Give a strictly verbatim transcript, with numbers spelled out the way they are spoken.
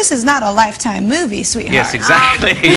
this is not a Lifetime movie, sweetheart. Yes, exactly.